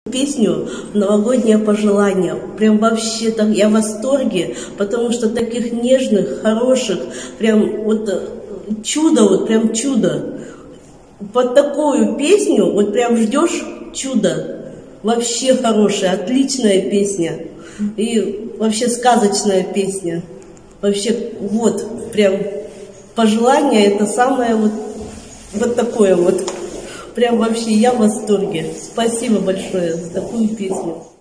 Песню «Новогоднее пожелание». Прям вообще так, я в восторге, потому что таких нежных, хороших, прям вот чудо, вот прям чудо. Под такую песню вот прям ждешь чудо. Вообще хорошая, отличная песня. И вообще сказочная песня. Вообще вот прям пожелание это самое вот такое вот. Прям вообще я в восторге. Спасибо большое за такую песню.